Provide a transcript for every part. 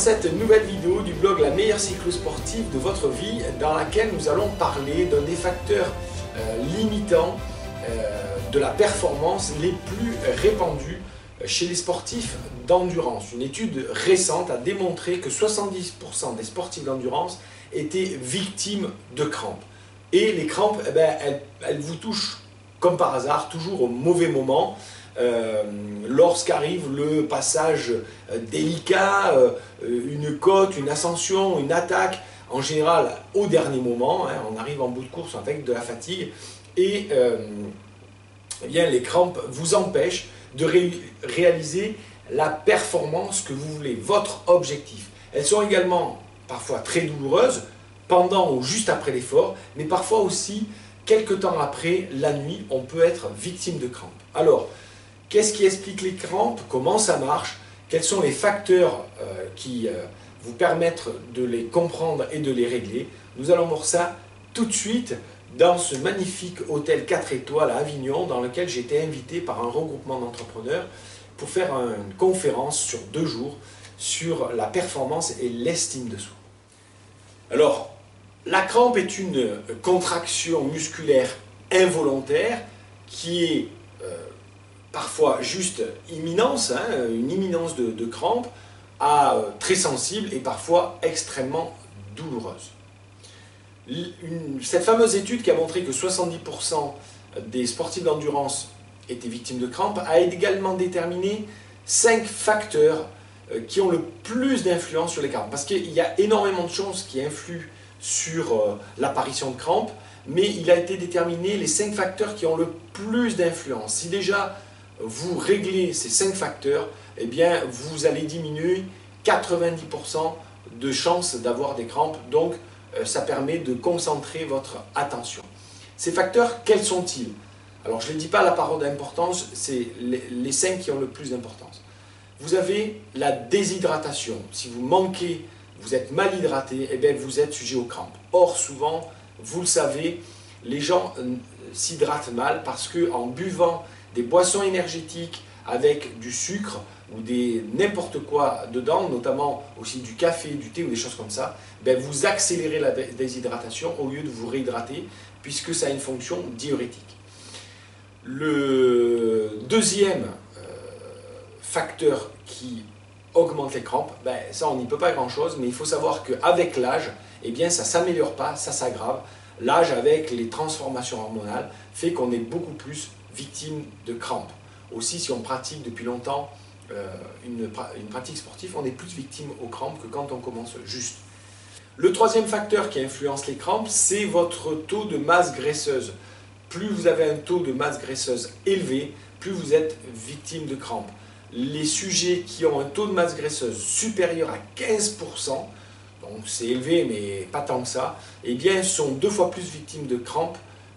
cette nouvelle vidéo du blog La meilleure cyclosportive de votre vie, dans laquelle nous allons parler d'un des facteurs limitants de la performance les plus répandus chez les sportifs d'endurance. Une étude récente a démontré que 70% des sportifs d'endurance étaient victimes de crampes. Et les crampes, elles vous touchent comme par hasard, toujours au mauvais moment. Lorsqu'arrive le passage délicat, une côte, une ascension, une attaque, en général au dernier moment, on arrive en bout de course avec de la fatigue et eh bien, les crampes vous empêchent de réaliser la performance que vous voulez, votre objectif. Elles sont également parfois très douloureuses pendant ou juste après l'effort, mais parfois aussi quelques temps après, la nuit, on peut être victime de crampes. Alors, qu'est-ce qui explique les crampes? Comment ça marche? Quels sont les facteurs qui vous permettent de les comprendre et de les régler? Nous allons voir ça tout de suite dans ce magnifique hôtel 4 étoiles à Avignon, dans lequel j'ai été invité par un regroupement d'entrepreneurs pour faire une conférence sur 2 jours sur la performance et l'estime de soi. Alors, la crampe est une contraction musculaire involontaire qui est parfois juste imminence, une imminence de crampe, très sensible et parfois extrêmement douloureuse. Cette fameuse étude qui a montré que 70% des sportifs d'endurance étaient victimes de crampes a également déterminé 5 facteurs qui ont le plus d'influence sur les crampes. Parce qu'il y a énormément de choses qui influent sur l'apparition de crampes, mais il a été déterminé les 5 facteurs qui ont le plus d'influence. Si déjà vous réglez ces 5 facteurs, eh bien vous allez diminuer 90% de chances d'avoir des crampes, donc ça permet de concentrer votre attention. Ces facteurs, quels sont-ils? Alors je ne les dis pas à la parole d'importance, c'est les 5 qui ont le plus d'importance. Vous avez la déshydratation. Si vous manquez, vous êtes mal hydraté, eh bien vous êtes sujet aux crampes. Or souvent, vous le savez, les gens s'hydratent mal parce qu'en buvant des boissons énergétiques avec du sucre ou n'importe quoi dedans, notamment aussi du café, du thé ou des choses comme ça, ben vous accélérez la déshydratation au lieu de vous réhydrater puisque ça a une fonction diurétique. Le deuxième facteur qui augmente les crampes, ben ça on n'y peut pas grand chose, mais il faut savoir qu'avec l'âge, eh bien ça ne s'améliore pas, ça s'aggrave. L'âge avec les transformations hormonales fait qu'on est beaucoup plus victime de crampes. Aussi si on pratique depuis longtemps une pratique sportive, on est plus victime aux crampes que quand on commence juste. Le troisième facteur qui influence les crampes, c'est votre taux de masse graisseuse. Plus vous avez un taux de masse graisseuse élevé, plus vous êtes victime de crampes. Les sujets qui ont un taux de masse graisseuse supérieur à 15%, donc c'est élevé mais pas tant que ça, eh bien sont 2 fois plus victimes de crampes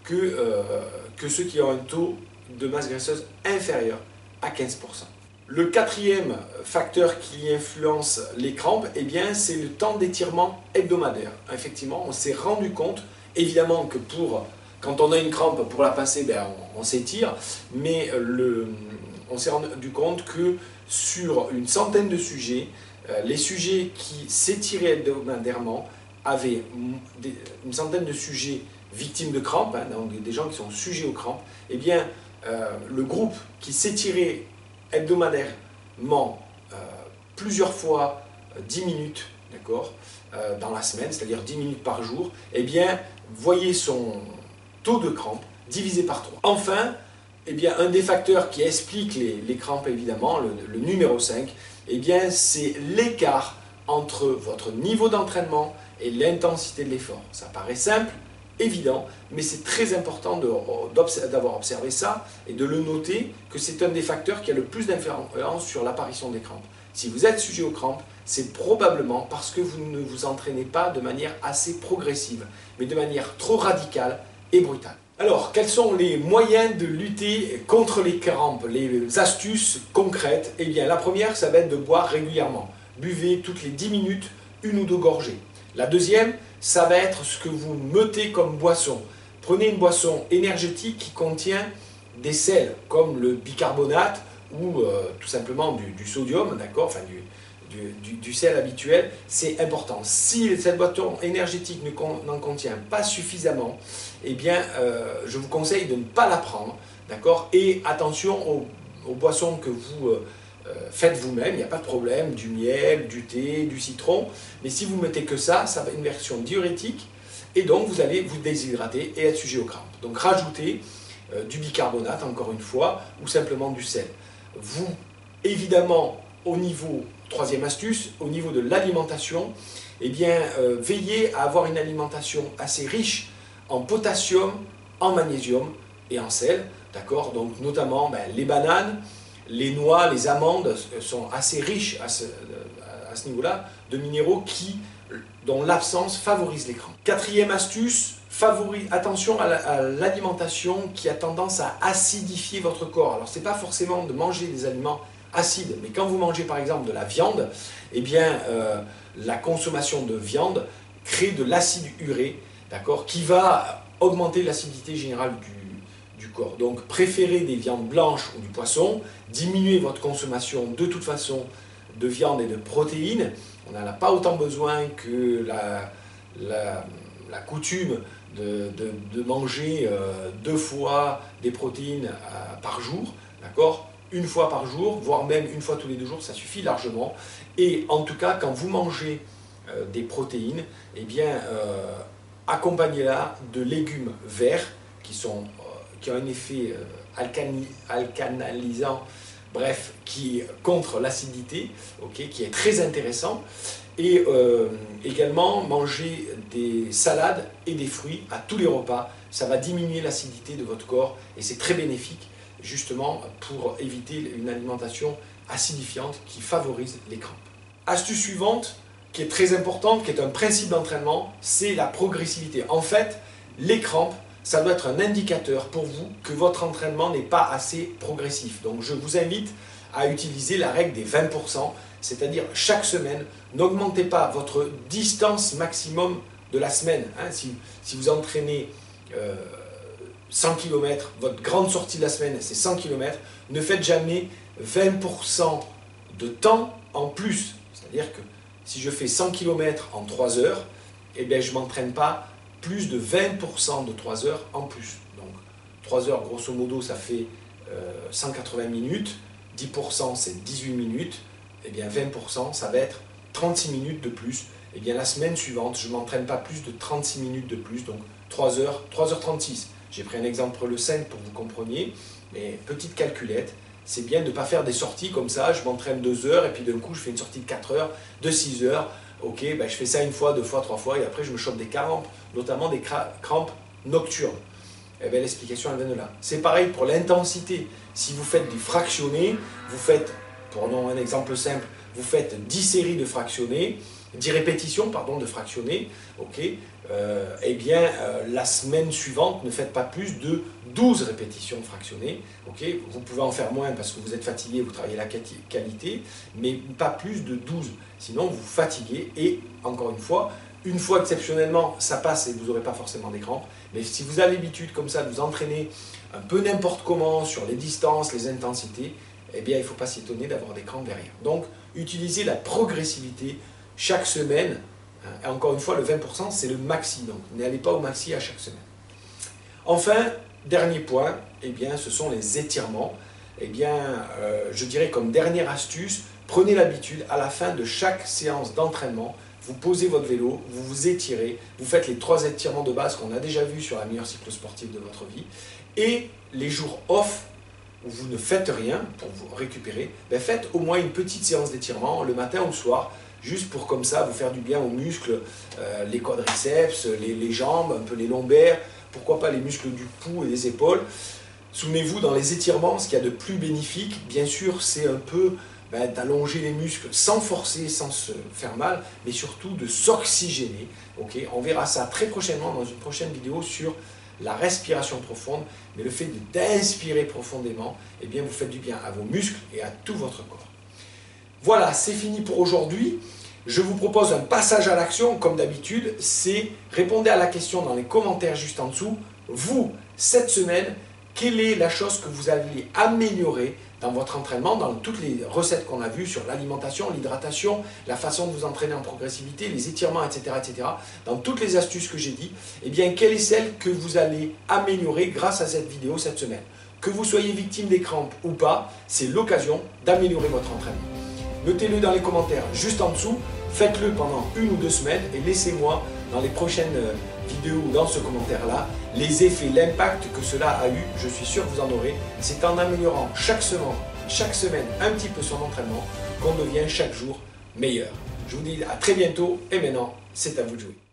que ceux qui ont un taux de masse graisseuse inférieur à 15%. Le quatrième facteur qui influence les crampes, eh bien c'est le temps d'étirement hebdomadaire. Effectivement, on s'est rendu compte, évidemment que quand on a une crampe, pour la passer, on s'étire, mais on s'est rendu compte que sur une centaine de sujets, les sujets qui s'étiraient hebdomadairement avaient une centaine de sujets victimes de crampes, donc des gens qui sont sujets aux crampes, eh bien le groupe qui s'étirait hebdomadairement plusieurs fois 10 minutes, d'accord, dans la semaine, c'est-à-dire 10 minutes par jour, eh bien voyez son taux de crampes divisé par 3. Enfin, eh bien, un des facteurs qui explique les crampes, évidemment, le numéro 5, eh bien, c'est l'écart entre votre niveau d'entraînement et l'intensité de l'effort. Ça paraît simple, évident, mais c'est très important d'avoir observé ça et de le noter que c'est un des facteurs qui a le plus d'influence sur l'apparition des crampes. Si vous êtes sujet aux crampes, c'est probablement parce que vous ne vous entraînez pas de manière assez progressive, mais de manière trop radicale et brutale. Alors, quels sont les moyens de lutter contre les crampes, les astuces concrètes? Eh bien, la première, ça va être de boire régulièrement. Buvez toutes les 10 minutes, 1 ou 2 gorgées. La deuxième, ça va être ce que vous mettez comme boisson. Prenez une boisson énergétique qui contient des sels, comme le bicarbonate ou tout simplement du sodium, d'accord, enfin du sel habituel, c'est important. Si cette boisson énergétique n'en contient pas suffisamment, eh bien, je vous conseille de ne pas la prendre, d'accord? Et attention aux boissons que vous faites vous-même, il n'y a pas de problème, du miel, du thé, du citron, mais si vous mettez que ça va être une version diurétique, et donc vous allez vous déshydrater et être sujet aux crampes. Donc rajoutez du bicarbonate, encore une fois, ou simplement du sel. Vous, évidemment, au niveau, troisième astuce, au niveau de l'alimentation, eh bien, veillez à avoir une alimentation assez riche en potassium, en magnésium et en sel, d'accord? Donc notamment les bananes, les noix, les amandes sont assez riches à ce niveau-là de minéraux dont l'absence favorise les crampes. Quatrième astuce, attention à l'alimentation qui a tendance à acidifier votre corps. Alors ce n'est pas forcément de manger des aliments acides, mais quand vous mangez par exemple de la viande, eh bien la consommation de viande crée de l'acide urée, d'accord, qui va augmenter l'acidité générale du corps. Donc préférez des viandes blanches ou du poisson, diminuez votre consommation de toute façon de viande et de protéines. On n'en a pas autant besoin que la coutume de manger 2 fois des protéines par jour, d'accord? Une fois par jour, voire même une fois tous les 2 jours, ça suffit largement. Et en tout cas, quand vous mangez des protéines, eh bien, accompagnez-la de légumes verts qui ont un effet alcanalisant, bref, qui contre l'acidité, okay, qui est très intéressant. Et également manger des salades et des fruits à tous les repas, ça va diminuer l'acidité de votre corps et c'est très bénéfique justement pour éviter une alimentation acidifiante qui favorise les crampes. Astuce suivante, qui est très importante, qui est un principe d'entraînement, c'est la progressivité. En fait, les crampes, ça doit être un indicateur pour vous que votre entraînement n'est pas assez progressif. Donc je vous invite à utiliser la règle des 20%, c'est-à-dire chaque semaine, n'augmentez pas votre distance maximum de la semaine. Hein. Si vous entraînez 100 km, votre grande sortie de la semaine c'est 100 km, ne faites jamais 20% de temps en plus. C'est-à-dire que si je fais 100 km en 3 heures, eh bien, je ne m'entraîne pas plus de 20% de 3 heures en plus. Donc 3 heures grosso modo ça fait 180 minutes, 10% c'est 18 minutes, et bien 20% ça va être 36 minutes de plus. Et bien la semaine suivante je ne m'entraîne pas plus de 36 minutes de plus, donc 3 heures, 3h36. J'ai pris un exemple le 5 pour que vous compreniez, mais petite calculette, c'est bien de ne pas faire des sorties comme ça, je m'entraîne 2 heures et puis d'un coup je fais une sortie de 4 heures, de 6 heures, ok, ben je fais ça 1 fois, 2 fois, 3 fois et après je me chope des crampes, notamment des crampes nocturnes. Et bien l'explication elle vient de là. C'est pareil pour l'intensité, si vous faites du fractionné, vous faites, prenons un exemple simple, vous faites 10 séries de fractionnés, 10 répétitions pardon, de fractionnés, ok, eh bien la semaine suivante ne faites pas plus de 12 répétitions fractionnées, ok, vous pouvez en faire moins parce que vous êtes fatigué, vous travaillez la qualité, mais pas plus de 12, sinon vous vous fatiguez et encore une fois exceptionnellement ça passe et vous n'aurez pas forcément des crampes, mais si vous avez l'habitude comme ça de vous entraîner un peu n'importe comment sur les distances, les intensités, eh bien il ne faut pas s'étonner d'avoir des crampes derrière. Donc utilisez la progressivité chaque semaine. Et encore une fois, le 20% c'est le maxi, donc n'allez pas au maxi à chaque semaine. Enfin, dernier point, eh bien, ce sont les étirements. Eh bien, je dirais comme dernière astuce, prenez l'habitude à la fin de chaque séance d'entraînement, vous posez votre vélo, vous vous étirez, vous faites les 3 étirements de base qu'on a déjà vus sur la meilleure cyclosportive de votre vie, et les jours off, où vous ne faites rien pour vous récupérer, ben faites au moins une petite séance d'étirement le matin ou le soir, juste pour comme ça vous faire du bien aux muscles, les quadriceps, les jambes, un peu les lombaires, pourquoi pas les muscles du cou et des épaules. Souvenez-vous, dans les étirements, ce qu'il y a de plus bénéfique, bien sûr, c'est un peu d'allonger les muscles sans forcer, sans se faire mal, mais surtout de s'oxygéner. Okay, on verra ça très prochainement dans une prochaine vidéo sur la respiration profonde, mais le fait d'inspirer profondément, eh bien, vous faites du bien à vos muscles et à tout votre corps. Voilà, c'est fini pour aujourd'hui. Je vous propose un passage à l'action, comme d'habitude, c'est répondez à la question dans les commentaires juste en dessous. Vous, cette semaine, quelle est la chose que vous allez améliorer dans votre entraînement, dans toutes les recettes qu'on a vues sur l'alimentation, l'hydratation, la façon de vous entraîner en progressivité, les étirements, etc., etc., dans toutes les astuces que j'ai dit, eh bien, quelle est celle que vous allez améliorer grâce à cette vidéo cette semaine? Que vous soyez victime des crampes ou pas, c'est l'occasion d'améliorer votre entraînement. Notez-le dans les commentaires juste en dessous, faites-le pendant 1 ou 2 semaines et laissez-moi dans les prochaines vidéos ou dans ce commentaire-là les effets, l'impact que cela a eu. Je suis sûr que vous en aurez. C'est en améliorant chaque semaine un petit peu son entraînement qu'on devient chaque jour meilleur. Je vous dis à très bientôt et maintenant, c'est à vous de jouer.